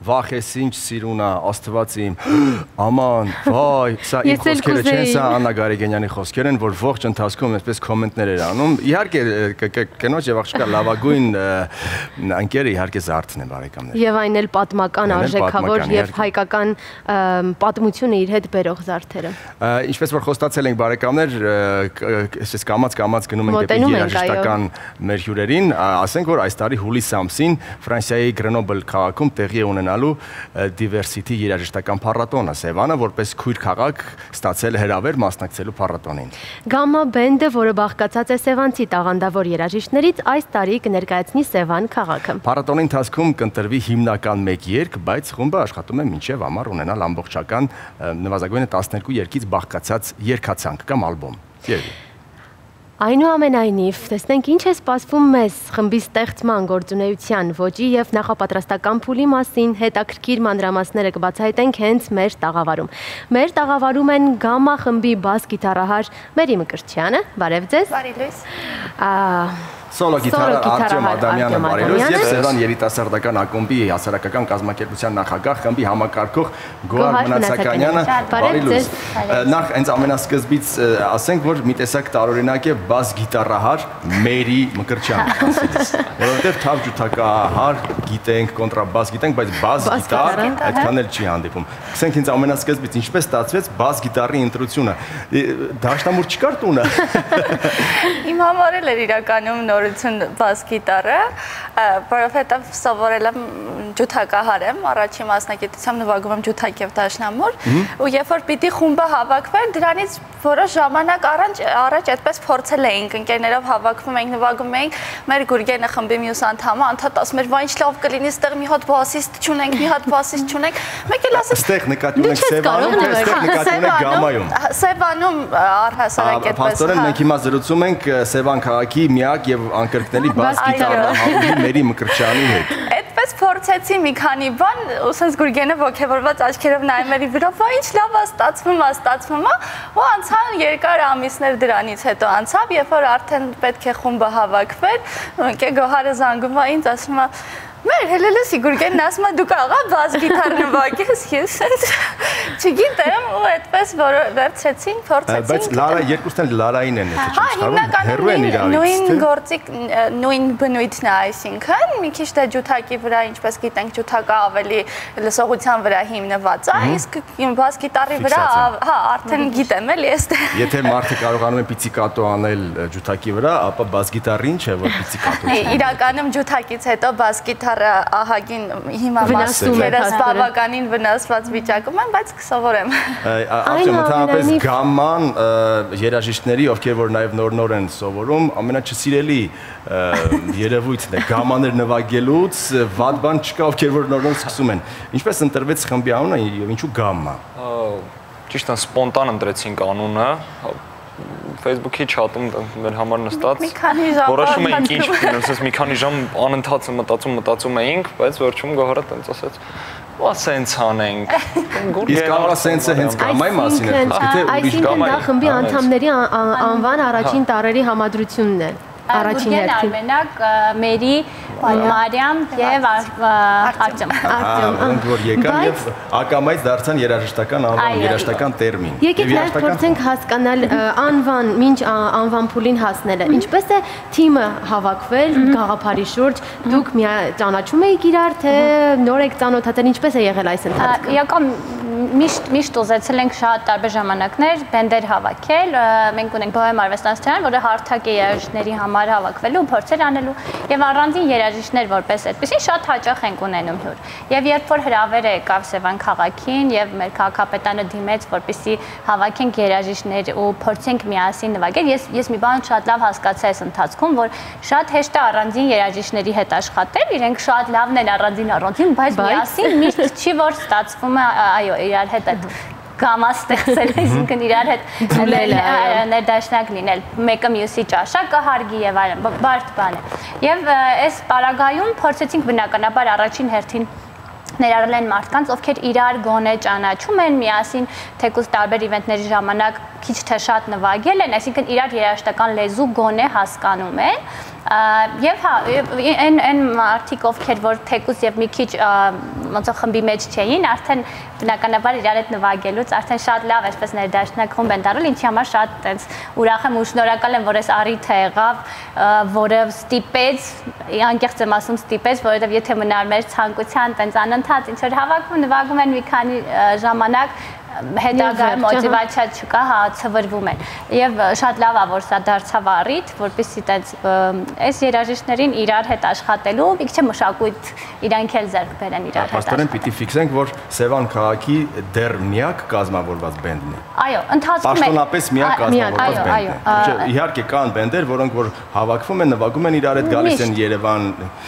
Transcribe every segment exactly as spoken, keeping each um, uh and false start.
վախես ինչ սիրունա, Աստված իմ, աման, վայ, սա իմ խոսքերը չեն, սա Աննա Գարեգենյանի խոսքեր են, որ ողջ ընթացքում այսպես կոմենտներ էր անում։ Իհարկե կնոջ եւ աղջկա լավագույն ընկերը իհարկե Զարթն է, բարեկամներ։ Եվ այն էլ պատմական արժեքավոր եւ հայկական պատմությունը իր հետ բերող Զարթերը։ Ինչպես որ խոստացել ենք, բարեկամներ, այսպես կամած-կամած գնում ենք դեպի երաժշտական մեր հյուրերին, ասենք որ այս տարի հուլիս ամսին Ֆրանսիայի Գրենոբլ քաղաքում տեղի է ունենալու Diversity երաժշտական փառատոնը, Սևանը որպես քույր քաղաք ստացել հրավեր մասնակցելու փառատոնին։ Գամմա բենդը, որը բաղկացած է սևանցի տաղանդավոր երաժիշտներից, այս տարի կներկայացնի Սևան քաղաքը։ Փառատոնի ընթացքում կընտրվի հիմնական մեկ երգ, բայց խումբը աշխատում է մինչև ամառ ունենալ ամբողջական նվազագույնը տասներկու երգից բաղկացած երգացանք կամ ալբոմ։ Այնուամենայնիվ, տեսնենք ինչ է սպասվում մեզ խմբի ստեղծման, գործունեության, ոճի և նախապատրաստական փուլի մասին հետաքրքիր մանրամասները կբացահայտենք հենց մեր տաղավարում։ Մեր տաղավարում են Գամմա խմբի բաս գիտարահար Մերի Մկրտչյանը, բարև ձեզ։ Բարի լույս։ Սոլո գիտարը Արտյոմ Ադամյանը, բարի լույս, եւ Սևան երիտասարդական ակումբի հասարակական կազմակերպության նախագահ խմբի համակարգող Գոհար Մնացականյանը, բարի լույս։ Նախ հենց ամենասկզբից ասենք, որ մի տեսակ տարօրինակ է բաս գիտարահար Մերի Մկրտչյան, որովհետեւ թավ ջութակահար գիտենք, կոնտրաբաս գիտենք, բայց բաս գիտար այդքան էլ չի հանդիպում։ Գսենք հենց ամենասկզբից ինչպես ստացվեց բաս գիտարի ընտրությունը։ Դաշնամուր չկար տունը։ Իմ համար էլ էր իրականում նորություն բաս գիտարը, որովհետև սովորել եմ ջութակահար եմ, առաջի մասնագիտությամբ նվագում եմ ջութակ եւ դաշնամուր, ու երբ որ պիտի խումբը հավաքվեր, դրանից որոշ ժամանակ առաջ առաջ այդպես փորձել էինք, ընկերներով հավաքվում էինք, նվագում էինք, մեր Գուրգենը խմբի մյուս անդամը անդադ ասում էր, «Վայ ինչ լավ կլինի, ստեղ մի հատ բասիստ չունենք, մի հատ բասիստ չունենք»։ Մեկ էլ ասես, «Ստեղ նկատի ունենք Սևանում, այստեղ նկատի ունենք Գամմայում»։ Սևանում առհասարակ այդպես։ Փաստորեն մենք հիմա զրուցում ենք Սևան քաղաքի միակ եւ անկրկնելի բաս գիտարահարի Մերի Մկրտչյանի հետ։ Այդպես փորձեցի մի քանի բան, ու sense Գուրգենը ոգևորված աչքերով նայում էր վրա, «Վայ ինչ լավ է, ստացվում է, ստացվում է», ու անցան երկար ամիսներ դրանից հետո անցավ, երբ որ արդեն պետք է խումբը հավաքվեր, ընկեր Գոհարը զանգում է ինձ, ասում է, «Մեր հելելեսի Գուրգենն ասում է դու կարող ես բաս գիտար նվագես», ես չգիտեմ, ու այդպես վերցրեցին, փորձեցին։ Բայց Լարա երկուսն էլ Լարային են, հա, հիմնականում նույն գործիկ, նույն բնույթն է, այսինքն մի քիչ դե ջութակի վրա, ինչպես գիտենք, ջութակը ավելի լսողության վրա հիմնված է, իսկ բաս գիտարի վրա, հա, արդեն գիտեմ էլի էստեղ։ Եթե մարդը կարողանում է պիցիկատո անել ջութակի վրա, ապա բաս գիտարին չէ, որ պիցիկատո չէ։ Իրականում ջութակից հետո բաս գիտարը ահագին հիմա մասումերս բավականին վնասված վիճակում են, բայց կսովորեմ։ Արդյոք ընդհանրապես Գամման երաժիշտների, ովքեր որ նաև նոր-նոր են սովորում, ամենաչսիրելի երևույթն է Գամմաներ նվագելուց, վատ բան չկա, ովքեր որ նոր-նոր սկսում են։ Ինչպես ընտրվեց խմբի անունը եւ ինչու Գամմա։ Ճիշտ է, սպոնտան ընտրեցինք անունը։ Facebook-ի չաթում մեր համար նստած որոշում էինք ինչ ասես մի քանի ժամ անընդհատ մտածում մտածում էինք, բայց վերջում Գոհարը տենց ասեց, «Ո՞ա սենց անենք»։ Իսկ կարող է սենսը հենց Գամմայի մասին է, թե ուրիշ Գամմայի։ Այսինքն դա խմբի անդամների անվան առաջին տարերի համադրությունն է։ Առաջին հերթին Արմենակ, Մերի, Մարիամ եւ Արտյոմ։ Արտյոմ, որ եկան եւ ակամայից դարձան երաժշտական անվան, երաժշտական տերմին։ Եկեք նաև փորձենք հասկանալ անվան, մինչ անվան փուլին հասնելը։ Ինչպես է թիմը հավաքվել գաղափարի շուրջ։ Դուք ճանաչում եք իրար, թե նոր եք ծանոթացել, ինչպես է եղել այս ընթացքը։ Իրական միշտ միշտ ուզեցել ենք շատ տարբեր ժամանակներ բենդեր հավաքել։ Մենք ունենք Բոհեմ արվեստանոցը, որը հարթակ է երաժիշտների համար հավաքվելու, փորձեր անելու եւ առանձին երաժիշտներ որպես այդպեսին շատ հաճախ ենք ունենում հյուր։ Եվ երբ որ հրավերը եկավ Սևան քաղաքին եւ մեր քաղաքապետանը դիմեց, որպեսզի հավաքենք երաժիշտներ ու փորձենք միասին նվագել, ես ես մի բան շատ լավ հասկացա այս ընթացքում, որ շատ հեշտ է առանձին երաժիշտների հետ աշխատել, իրենք շատ լավն են առանձին առանձին, բայց միասին միշտ չի որ ստացվում է, այո, իրար հետ այդ գամմա ստեղծել, այսինքն իրար հետ ներդաշնակ լինել, մեկը մյուսի ճաշակը հարգի եւ այլն, բարդ բան է։ Եվ այս պարագայում փորձեցինք բնականաբար առաջին հերթին ներառել են մարդկանց, ովքեր իրար գոնե ճանաչում են, միասին թեկուզ տարբեր իվենտների ժամանակ քիչ թե շատ նվագել են, այսինքն իրար երաժշտական լեզու գոնե հասկանում են, Եվ հա, այն մարդիկ ովքեր որ թեկուզ եւ մի քիչ ոնց որ խմբի մեջ չէին, արդեն բնականաբար իրար հետ նվագելուց արդեն շատ լավ այսպես ներդաշնակ խումբ են դառել, ինչի համար շատ տենց ուրախ եմ ու շնորհակալ եմ, որ այս առիթը եղավ, որը ստիպեց, անկեղծ եմ ասում ստիպեց, որովհետեւ եթե մնար մեր ցանկության տենց անընդհատ ինչ որ հավաքում նվագում են մի քանի ժամանակ հետագա մոտիվացիա չկա, հա, ցվրվում են։ Եվ շատ լավ է, որ սա դարձավ առիթ, որպեսզի տենց այս երաժիշտներին իրար հետ աշխատելու, մի քիչ մշակույթ իրանք էլ ձեռք բերեն իրար հետ։ Պաստորեն պիտի ֆիքսենք, որ Սևան քաղաքի դեռ միակ կազմավորված բենդն է։ Այո, ընթացքում է։ Պաշտոնապես միակ կազմավորված բենդն է։ Իհարկե կան բենդեր, որոնք որ հավաքվում են, նվագում են իրար հետ, գալիս են Երևան։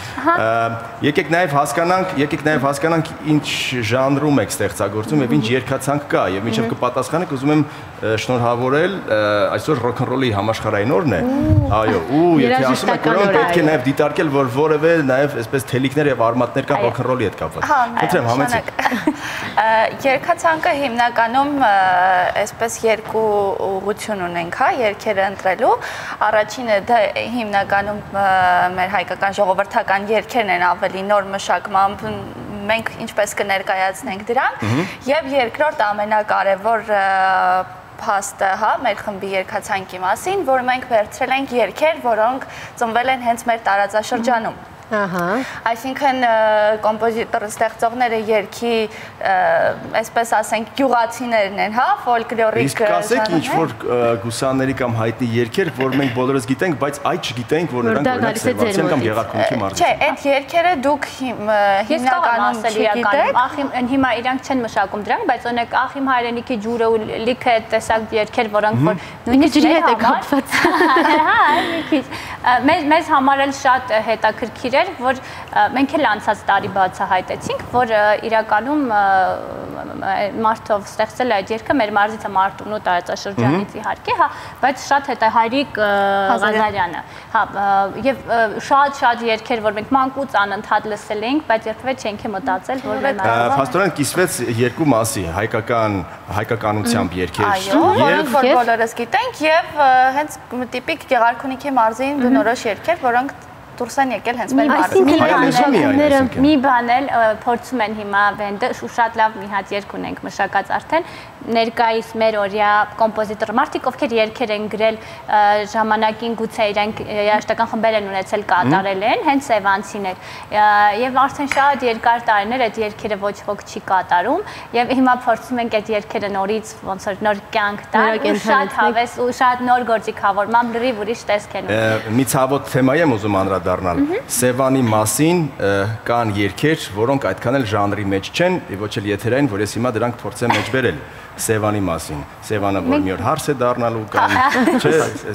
Եկեք նաև հասկանանք, եկեք նաև հասկանանք ինչ ժանրում եք ստեղծագործում եւ ինչ երգացանք կա եւ մինչեւ կպատասխանեք ուզում եմ շնորհավորել այսօր ռոքնռոլի համաշխարհային օրն է այո ու եթե ասում եք որ պետք է նաեւ դիտարկել որ որևէ նաեւ այսպես թելիկներ եւ արմատներ կա ռոքնռոլի հետ կապված խնդրեմ համեցեք երգացանկը հիմնականում այսպես երկու ուղղություն ունենք հա երգերը ընտրելու առաջինը դա հիմնականում մեր հայկական ժողովրդական երգերն են ավելի նոր մշակմամբ մենք ինչպես կներկայացնենք դրանք եւ երկրորդ ամենակարևոր փաստը, հա, մեր խմբի երգացանկի մասին, որ մենք վերցրել ենք երգեր, որոնք ծնվել են հենց մեր տարածաշրջանում։ Ահա։ Այսինքն կոմպոզիտոր ստեղծողները երգի, այսպես ասենք, գյուղացիներն են, հա, ֆոլկլորիկ։ Իսկ ասեք ինչ որ գուսանների կամ հայտնի երգեր, որ մենք բոլորս գիտենք, բայց այդ չգիտենք, որ նրանք օրինակ Սևացիան կամ Գեղարքունիքի մարզից։ Չէ, այդ երգերը դուք հիմնականում չգիտեք։ Ախիմ հիմա իրանք չեն մշակում դրանք, բայց օրինակ ախիմ հայրենիքի ջուրը ու լիքը տեսակ երգեր, որոնք որ նույնիսկ ջրի հետ է կապված։ Հա, մի քիչ։ Մեզ համար էլ շատ հետաքրքիր էր, որ մենք էլ անցած տարի բացահայտեցինք, որ իրականում մարդով ստեղծել այդ երգը մեր մարզիցը Մարտունու տարածաշրջանից իհարկե, հա, բայց շատ հետահայրիկ Ղազարյանը, հա, եւ շատ-շատ երգեր, որ մենք մանկուց անընդհատ լսել էինք, բայց երբևէ չենք մտածել, որ մեր մարզը Փաստորեն կիսվեց երկու մասի, հայկական հայկականությամբ երգեր այո, որոնք որ բոլորս գիտենք եւ հենց տիպիկ Գեղարքունիքի մարզին բնորոշ երգեր, որոնք դուրս են եկել հենց մեր մարզից։ Մի բան էլ փորձում են հիմա բենդը շատ լավ մի հատ երգ ունենք մշակած արդեն ներկայիս մեր օրյա կոմպոզիտոր մարդիկ ովքեր երգեր են գրել ժամանակին գուցե իրենք երաժշտական խմբեր են ունեցել կատարել են հենց սևանցիներ եւ արդեն շատ երկար տարիներ այդ երգերը ոչ ոք չի կատարում եւ հիմա փորձում ենք այդ երգերը նորից ոնց որ նոր կյանք տալ ու շատ հավես ու շատ նոր գործիքավորմամբ լրիվ ուրիշ տեսք են ունեցել։ Մի ցավոտ թեմա եմ ուզում անդրադառնալ Սևանի մասին կան երգեր որոնք այդքան էլ ժանրի մեջ չեն ոչ էլ եթերային որ ես հիմա դրանք փորձեմ մեջ բերել Սևանի մասին, Սևանը որ մի օր հարց է դառնալու կամ չէ,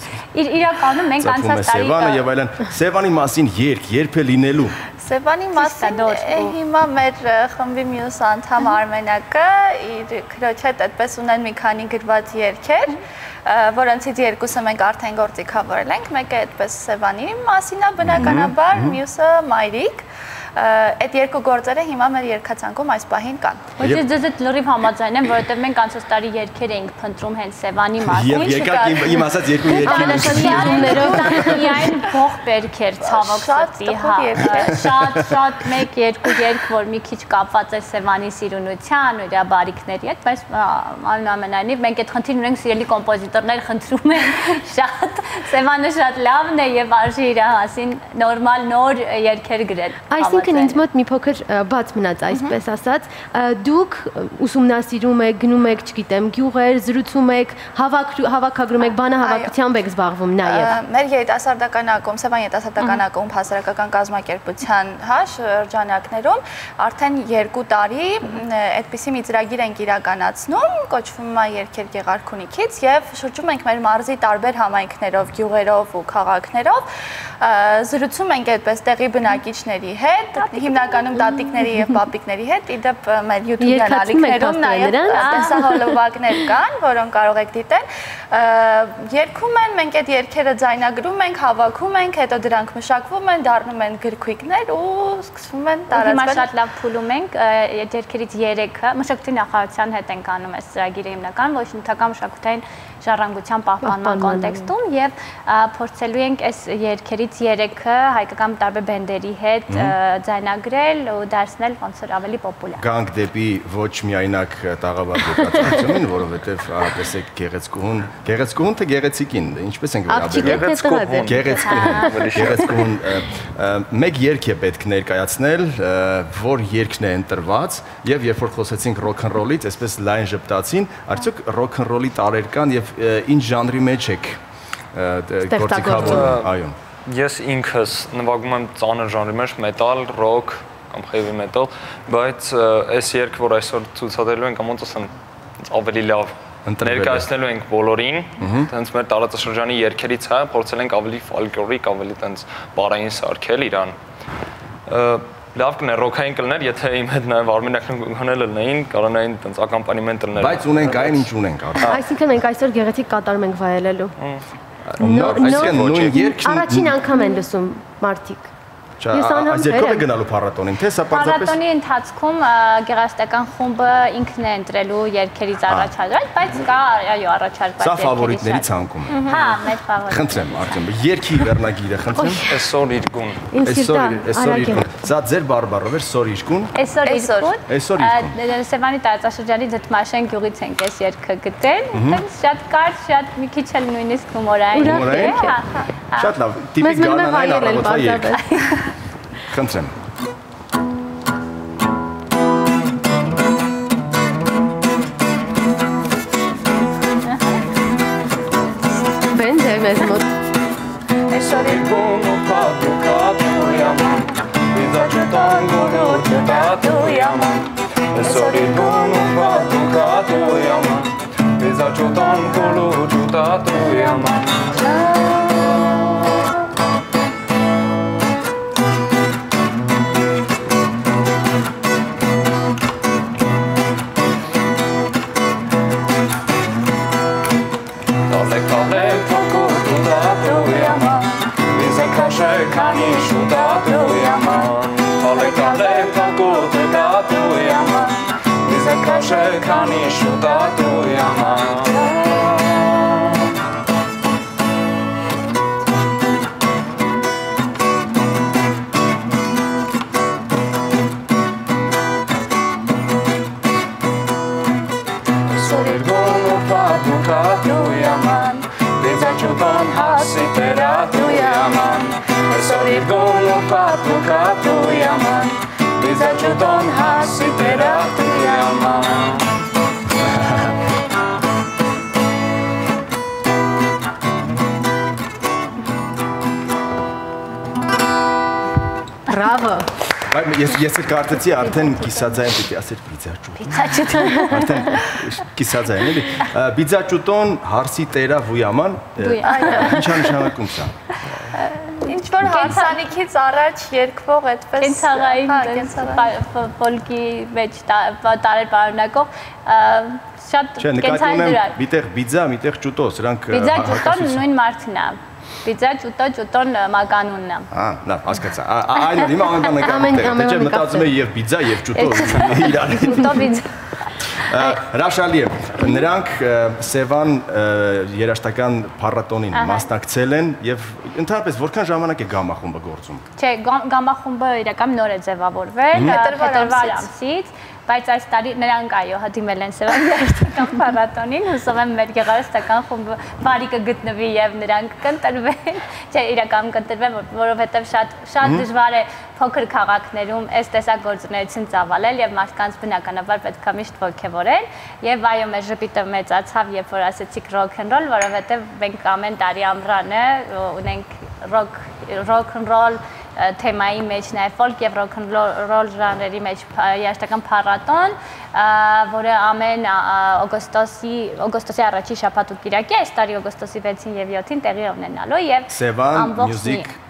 իրականում մենք անցած տարի Սևանը եւ այլն, Սևանի մասին երգ, երբ է լինելու։ Սևանի մասին հիմա մեր խմբի մյուս անդամ Արմենակը իր քրոջ հետ այդպես ունեն մի քանի գրված երգեր, որոնցից երկուսը մենք արդեն գործիքավորել ենք, մեկը այդպես Սևանի մասին է բնականաբար, մյուսը Մայրիկ։ Այդ երկու գործերը հիմա մեր երգացանկում այս պահին կան։ Ոչ ձեզ այդ լրիվ համաձայն եմ, որովհետև մենք անցած տարի երգեր էինք փնտրում հենց Սևանի մասին։ Եվ եկաք իմ ասած երկու երգերով միայն ողբերքեր ցավոք սրտի, հա։ Շատ շատ մեկ երկու երգ, որ մի քիչ կապված է Սևանի սիրունության ու իր բարիքների հետ, բայց այնուամենայնիվ մենք այդ խնդիրն ունենք սիրելի կոմպոզիտորներ խնդրում են շատ Սևանը շատ լավն է եւ արժի իր հասին նորմալ նոր երգեր գրել։ Այսինքն ինձ մոտ մի փոքր բաց մնաց, այսպես ասած, դուք ուսումնասիրում եք, գնում եք, չգիտեմ, գյուղեր, զրուցում եք, հավաքագրում եք, բանահավաքությամբ եք զբաղվում նաև։ Մեր երիտասարդական ակումբ, Սևան երիտասարդական ակումբ հասարակական կազմակերպության հա շրջանակներում արդեն երկու տարի այդպիսի մի ծրագիր ենք իրականացնում, կոչվում է Երգեր Գեղարքունիքից եւ շրջում ենք մեր մարզի տարբեր համայնքներով, գյուղերով ու քաղաքներով, զրուցում ենք այդպես տեղի բնակիչների հետ, հիմնականում տատիկների եւ պապիկների հետ, իդեպ մեր YouTube ալիքներում նաեւ տեսահոլովակներ կան, որոնք կարող եք դիտել։ Երգում են, մենք այդ երգերը ձայնագրում ենք, հավաքում ենք, հետո դրանք մշակվում են, դառնում են գրքույկներ ու սկսվում են տարածվել։ Հիմա շատ լավ փուլում ենք, այդ երգերից երեքը մշակույթի նախարարության հետ ենք անում այս ծրագիրը հիմնական, ոչ նյութական մշակութային ժառանգության պահպանման կոնտեքստում եւ փորձելու ենք այս երգերից երեքը հայկական տարբեր բենդերի հետ ձայնագրել ու դարձնել ոնց որ ավելի պոպուլյար։ Գանք դեպի ոչ միայնակ տաղավար դեպատությունին, որովհետեւ տեսեք գեղեցկուհուն, գեղեցկուհուն թե գեղեցիկին, ինչպես ենք վերաբերվում։ Գեղեցկուհուն, գեղեցկուհուն մեկ երգ է պետք ներկայացնել, որ երգն է ընտրված եւ երբ որ խոսեցինք ռոք-ն-ռոլից, այսպես լայն ժպտացին, արդյոք ռոք-ն-ռոլի տարեր կան եւ ինչ ժանրի մեջ եք գործիքավորում, այո։ Ես ինքս նվագում եմ ծանր ժանրի մեջ, մետալ, ռոք կամ heavy metal, բայց այս երգը, որ այսօր ցուցադրելու ենք, ոնց ասեմ, ավելի լավ ներկայացնելու ենք բոլորին, հենց մեր տարածաշրջանի երգերից է, փորձել ենք ավելի ֆոլկլորիկ, ավելի տենց բարային սարքել իրան։ Լավ կներ ռոքային կլներ, եթե իմ հետ նաև Արմենիակն լինեին, կարողանային տենց ակամպանիմենտ լինել։ Բայց ունենք այն, ինչ ունենք արդեն։ Այսինքն մենք այսօր գեղեցիկ կատարում ենք վայելելու։ Այսինքն նույն երգն առաջին անգամ են լսում մարդիկ։ Այս երկով է գնալու փառատոնին, թե սա պարզապես Փառատոնի ընթացքում գեղարվեստական խումբը ինքն է ընտրելու երգերից առաջադրել, բայց կա այո առաջարկված երգերի։ Սա ֆավորիտների ցանկում է։ Հա, մեր ֆավորիտ։ Խնդրեմ, Արտեմ, երգի վերնագիրը խնդրեմ։ Այսօր Իրգուն։ Այսօր այսօր Իրգուն։ Սա ձեր բարբառով էր սոր Իրգուն։ Այսօր Իրգուն։ Այսօր Իրգուն։ Սևանի տարածաշրջանի Դդմաշեն գյուղից ենք այս երգը գտել, այնպես շատ կարճ, շատ մի քիչ էլ նույնիսկ հումորային երգ է։ Շատ լավ, տիպիկ գանանային առավոտվա երգ։ Խնդրեմ։ Բենդ է մեզ մոտ։ Այսօր Իրգուն ու պատու կատու yaman, բիզաչուտան գորոջը տատու yaman, այսօր Իրգուն ու պատու կատու yaman, բիզաչուտան գորոջը տատու yaman. Քանի շուտատու yaman, հալեկալե փակոտ տատու yaman, իզը քաշե քանի շուտատու yaman. Սորիրգոն ու պատու կատու yaman, դեզաչուտան հասի տերատու yaman. Այսօր Իրգուն ու պատու կատու yaman, բիզաչուտան հասի տերատու yaman. Բրավո։ Ես ես կարծեցի արդեն կիսաձայն պիտի ասեր բիզաչուտոն։ Բիզաչուտոն։ Արդեն կիսաձայն էլի։ Բիզաչուտոն հարսի տերա վույաման։ Ինչ է նշանակում սա։ Ինչ որ հարսանիքից առաջ երկվող այդպես կենցաղային ֆոլկի մեջ տարեր պարունակող շատ կենցաղային դրար։ Միտեղ բիզա, միտեղ ճուտո, սրանք Բիզա ճուտոն նույն մարդն է։ Բիզա ճուտո ճուտոն մականունն է։ Ահա, լավ, հասկացա։ Այն էլ հիմա անվանը կապտեղ, թե չէ մտածում եմ եւ բիզա եւ ճուտո իրար։ Ճուտո բիզա։ Հրաշալի է, նրանք Սևան երաժշտական փառատոնին մասնակցել են եւ ընդհանրապես որքան ժամանակ է գամախումբը գործում։ Չէ, գամախումբը իրական նոր է ձևավորվել, փետրվար ամսից, բայց այս տարի նրանք այո հանդիպել են Սևանի երաժշտական փառատոնին, հուսով եմ մեր գեղարվեստական խումբը բարի կգտնվի եւ նրանք կընտրվեն, չէ, իրական կընտրվեն, որովհետեւ շատ շատ դժվար է փոքր քաղաքներում այս տեսակ գործունեություն ծավալել եւ մարդկանց բնականաբար պետք է միշտ ոգևորել եւ այո մեր ժպիտը մեծացավ երբ որ ասեցիք rock and roll, որովհետեւ մենք ամեն տարի ամռանը ունենք rock rock and roll թեմայի մեջ նաև folk եւ rock and roll ժանրերի մեջ երաժշտական փառատոն, որը ամեն օգոստոսի օգոստոսի առաջին շաբաթ ու կիրակի, այս տարի օգոստոսի վեցին եւ յոթին տեղի ունենալու եւ Sevan Music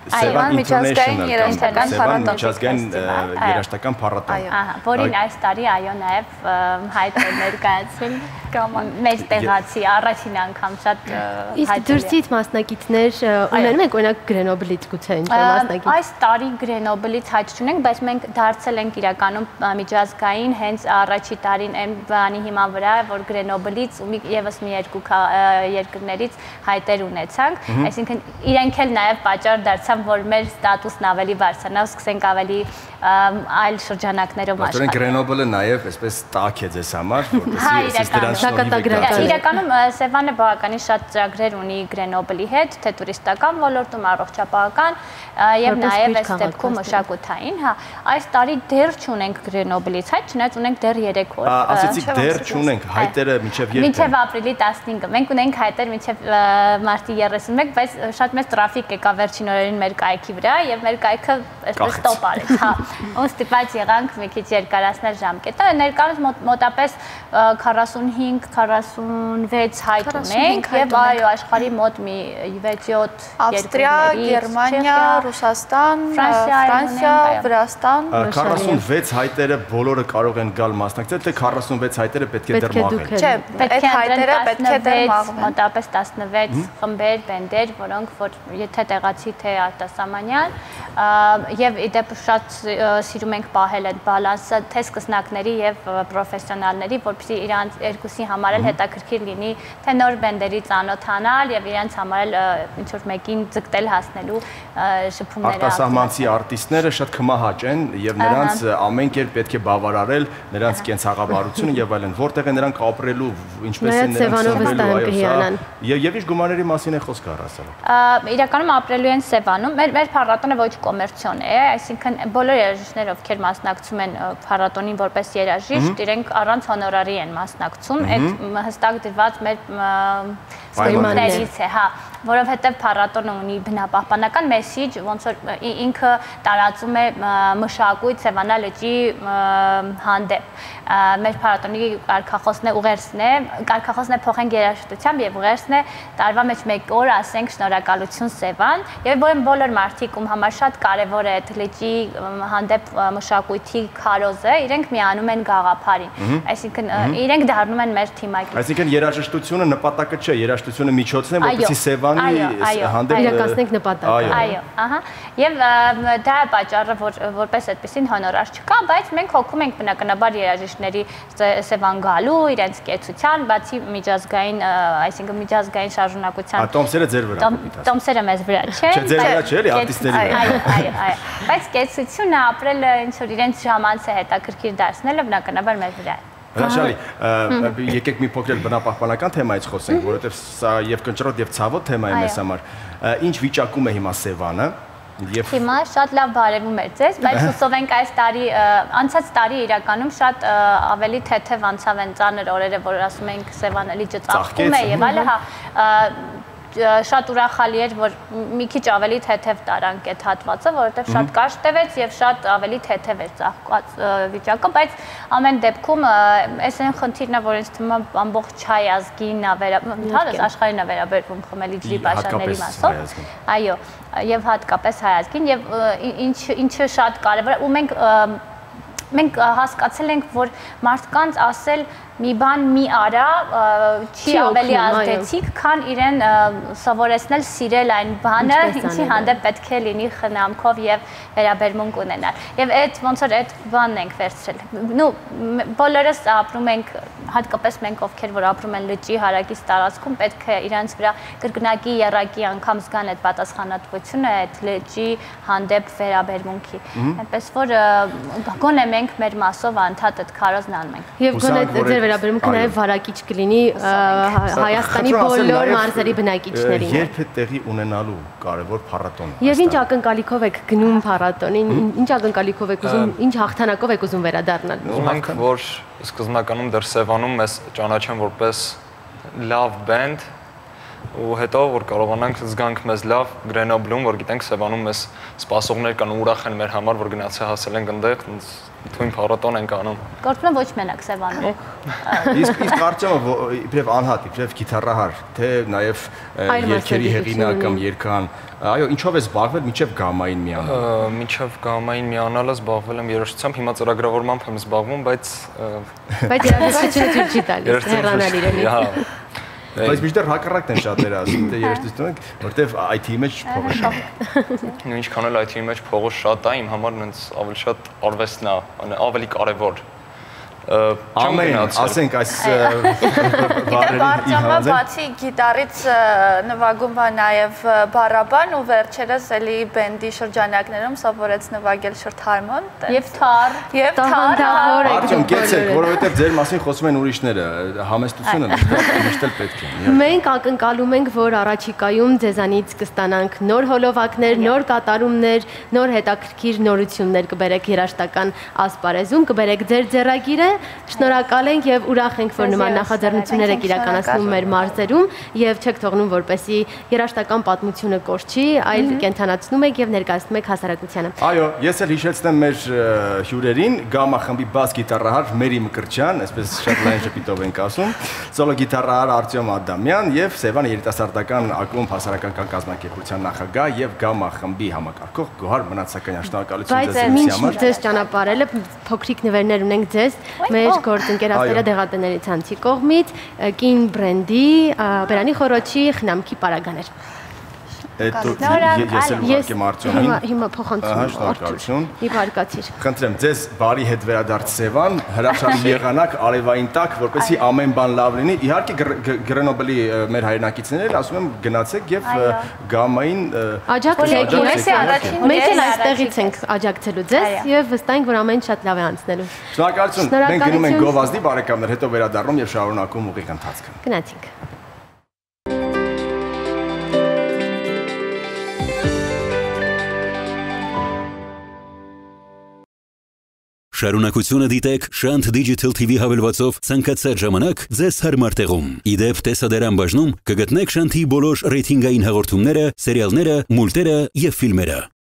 Սևան International միջազգային երաժշտական փառատոն։ Ահա, որին այս տարի այո նաև հայտ է ներկայացրել մեր տեղացի առաջին անգամ շատ հայտ։ Իսկ դրսից մասնակիցներ ունենում եք օրինակ Grenoble-ից գուցե ինչ մասնակից։ Այս տարի Grenoble-ից հայտ չունենք, բայց մենք դարձել ենք իրականում միջազգային հենց առաջի տարին այն բանի հիման վրա, որ Grenoble-ից ու եւս մի երկու երկրներից հայտեր ունեցանք, այսինքն իրենք էլ նաև պատճառ դարձան, որ մեր ստատուսն ավելի բարձրանա, սկսենք ավելի այլ շրջանակներով աշխատել։ Grenoble-ը նաև այսպես տակ է ձեզ համար, որպեսզի εσείς դրանց շնորհիվ իրականում Սևանը բավականին շատ ծրագրեր ունի Grenoble-ի հետ, թե տուրիստական ոլորտում, առողջապահական եւ նաև այս դեպքում մշակութային, հա, այս տարի դեռ չունենք Grenoble-ից հայտ, չնայած ունենք դեռ երեք օր։ Ասեցիք դեռ չունենք, հայտերը մինչև երբ են։ Մինչև ապրիլի տասնհինգը։ Մենք ունենք հայտեր մինչև մարտի երեսունմեկ, բայց շատ մեծ տրաֆիկ եկա վերջին օրերին մեր կայքի վրա եւ մեր կայքը այսպես ստոպ արեց, հա։ Ու ստիպած եղանք մի քիչ երկարացնել ժամկետը, ներկայումս մոտապես քառասունհինգ քառասունվեց հայտ ունենք եւ այո աշխարհի մոտ մի վեց-յոթ Ավստրիա, Գերմանիա, Ռուսաստան, Ֆրանսիա, Վրաստան։ քառասունվեց հայտերը բոլորը կարող են գալ մասնակցել, թե քառասունվեց հայտերը պետք է դեռ մաղեն։ Չէ, այդ հայտերը պետք է դեռ մաղեն։ Մոտապես տասնվեց խմբեր, բենդեր, որոնք որ եթե տեղացի թե արտասահմանյան եւ իդեպ շատ սիրում ենք պահել այդ բալանսը թե սկսնակների եւ պրոֆեսիոնալների, որպեսզի իրանց երկուսի համար էլ հետաքրքիր լինի թե նոր բենդերի ծանոթանալ եւ իրանց համար էլ ինչ որ մեկին ձգտել հասնելու շփումները։ Արտասահմանցի արտիստները շատ քմահաճ են եւ նրանց ամեն կերպ պետք է բավարարել նրանց կենցաղավարությունը եւ այլն, որտեղ են նրանք ապրելու, ինչպես են նրանք հիանան։ Եվ եւ իր գումարների մասին է խոսքը առասել։ Իրականում ապրելու են Սևանում։ Մեր մեր փառատոնը ոչ կոմերցիոն է, այսինքն բոլոր երաժիշտները, ովքեր մասնակցում են փառատոնին որպես երաժիշտ, իրենք առանց հոնորարի են մասնակցում, այդ հստակ դրված մեր պայմաններից է, հա, որովհետև փառատոնը ունի բնապահպանական մեսիջ, ոնց որ ինքը տարածում է մշակույթ Սևանա լճի հանդեպ։ Մեր փառատոնի կարգախոսն է ուղերձն է, կարգախոսն է փոխենք երաժշտությամբ եւ ուղերձն է տարվա մեջ մեկ օր ասենք շնորհակալություն Սևան, եւ բոլոր մարդիկ ում համար շատ կարեւոր է այդ լճի հանդեպ մշակույթի քարոզը, իրենք միանում են գաղափարին, այսինքն իրենք դառնում են մեր թիմակից։ Այսինքն երաժշտությունը նպատակը չէ, երաժշտությունը միջոցն է, որպեսզի Սևանի հանդեպ իրականացնենք նպատակը։ Այո, ահա, եւ դա է պատճառը, որ որպես այդպեսին հոնորար չկա, բայց մենք հոգում ենք բնականաբար երաժիշտների Սևան գալու, իրենց կեցության, բացի միջազգային, այսինքն միջազգային շարժունակության։ Տոմսերը ձեր վրա։ Տոմսերը մեզ վրա չէ։ Չէ, ձեր վրա չէ, էլի արտիստերի վրա։ Այո, այո, այո։ Բայց կեցությունը ապրելը ինչ որ իրենց ժամանց է հետաքրքիր դարձնելը բնականաբար մեզ վրա է։ Հրաշալի, եկեք մի փոքր բնապահպանական թեմայից խոսենք, որովհետև սա եւ կնճռոտ եւ ցավոտ թեմա է մեզ համար։ Ինչ վիճակում է հիմա Սևանը։ Հիմա շատ լավ բարևում էր ձեզ, բայց հուսով ենք այս տարի, անցած տարի իրականում շատ ավելի թեթև անցավ են ծանր օրերը, որ ասում ենք Սևանը լիճը ծաղկում է եւ այլը, հա, շատ ուրախալի էր, որ մի քիչ ավելի թեթև տարանք այդ հատվածը, որովհետև շատ կարճ տևեց եւ շատ ավելի թեթև էր ծաղկված վիճակը, բայց ամեն դեպքում այս այն խնդիրն է, որ ինձ թվում է ամբողջ հայ ազգին է վերաբերվում, աշխարհին է վերաբերվում խմելի ջրի պաշարների մասով։ Այո, եւ հատկապես հայ ազգին եւ ինչ ինչը շատ կարեւոր է ու մենք մենք հասկացել ենք, որ մարդկանց ասել մի բան մի արա չի ավելի ազդեցիկ, քան իրեն սովորեցնել սիրել այն բանը, ինչի հանդեպ պետք է լինի խնամքով եւ վերաբերմունք ունենալ։ Եվ այդ ոնց որ այդ բանն ենք վերցրել։ Նու բոլորս ապրում ենք, հատկապես մենք ովքեր որ ապրում են լճի հարակից տարածքում, պետք է իրանց վրա կրկնակի երակի անգամ զգան այդ պատասխանատվությունը այդ լճի հանդեպ վերաբերմունքի։ Այնպես որ գոնե մենք մեր մասով անդադ այդ քարոզն անում ենք։ Եվ գոնե ձեր վերաբերմունքը նաև վարակիչ կլինի Հայաստանի բոլոր մարզերի բնակիչներին։ Երբ է տեղի ունենալու կարևոր փառատոնը։ Եվ ինչ ակնկալիքով եք գնում փառատոնին, ինչ ակնկալիքով եք ուզում, ինչ հաղթանակով եք ուզում վերադառնալ։ Ուզում ենք, որ սկզբնականում դեռ Սևանում մեզ ճանաչեն որպես լավ բենդ ու հետո որ կարողանանք զգանք մեզ լավ Grenoble-ում, որ գիտենք Սևանում մեզ սպասողներ կան ու ուրախ են մեր համար, որ գնացել հասել ենք այնտեղ, թույն փառատոն ենք անում։ Գործում է ոչ մենակ Սևանում։ Իսկ իսկ Արտյոմը իբրև անհատ, իբրև գիտարահար, թե նաև երգերի հեղինակ կամ երգահան Այո, ինչով ես զբաղվել մինչև գամային միանալը։ Մինչև գամային միանալը զբաղվել եմ երաժշտությամբ, հիմա ծրագրավորմամբ եմ զբաղվում, բայց բայց երաժշտությունը ցույց չի տալիս հեռանալ իրենից։ Բայց միշտ հակառակն են շատերը ասում, թե երաժշտություն ենք, որտեվ այ թի-ի մեջ փողը շատ է։ Ինչքան էլ այ թի-ի մեջ փողը շատ է, իմ համար նենց ավելի շատ արվեստն է, ավելի կարևոր։ Ամեն, ասենք այս բառերի իհանձը բացի գիտարից նվագում է նաև բառաբան ու վերջերս էլի բենդի շրջանակներում սովորեց նվագել շրթհարմոն եւ թար եւ թար Արդյոք կեցեք, որովհետեւ ձեր մասին խոսում են ուրիշները, համեստությունը միշտ էլ պետք է։ Մենք ակնկալում ենք, որ առաջիկայում ձեզանից կստանանք նոր հոլովակներ, նոր կատարումներ, նոր հետաքրքիր նորություններ կբերեք երաժշտական ասպարեզում, կբերեք ձեր ձեռագիրը Շնորհակալ ենք եւ ուրախ ենք, որ նման նախաձեռնություններ եք իրականացնում մեր մարզերում եւ չեք թողնում, որպեսզի երաժշտական պատմությունը կորչի, այլ կենթանացնում եք եւ ներկայացնում եք հասարակությանը։ Այո, ես էլ հիշեցնեմ մեր հյուրերին, Գամա խմբի բաս գիտարահար Մերի Մկրտչյան, այսպես շատ լայն ժպիտով ենք ասում, սոլո գիտարահար Արտյոմ Ադամյան եւ Սևան երիտասարդական ակումբ հասարակական կազմակերպության նախագահ եւ Գամա խմբի համակարգող Գոհար Մնացականյան։ Շնորհակալություն ձեզ համար։ Բայց ձեզ ճանապարհելը փոքրիկ նվերներ ունենք ձեզ մեր գործընկերասերը դեղատների ցանցի կողմից կին բրենդի բերանի խորոչի խնամքի պարագաներ։ Հետո ես էլ ուղարկեմ Արտյոմին։ Հիմա փոխանցում շնորհակալություն։ Իհարկացիր։ Խնդրեմ ձեզ բարի հետ վերադարձ Սևան, հրաշալի եղանակ արևային տակ, որպեսզի ամեն բան լավ լինի։ Իհարկե Գրենոբլի մեր հայրենակիցներն էլ ասում եմ գնացեք եւ գամային աջակցեք։ Մենք էլ այստեղից ենք աջակցելու ձեզ եւ վստահ ենք, որ ամեն ինչ շատ լավ է անցնելու։ Շնորհակալություն։ Մենք գնում ենք Գովազդի բարեկամներ, հետո վերադառնում եւ շարունակում ուղիղ ընթացքը։ Գնացինք։ Շարունակությունը դիտեք Շանթ Digital T V հավելվածով ցանկացած ժամանակ ձեզ հարմար տեղում։ Իդեպ տեսադարան բաժնում կգտնեք Շանթի բոլոր ռեյթինգային հաղորդումները, սերիալները, մուլտերը եւ ֆիլմերը։